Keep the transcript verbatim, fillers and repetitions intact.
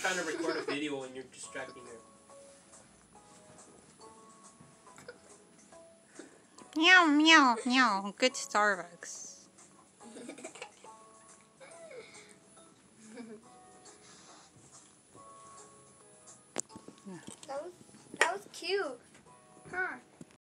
trying to record a video and you're distracting her. Meow, meow, meow. Good Starbucks.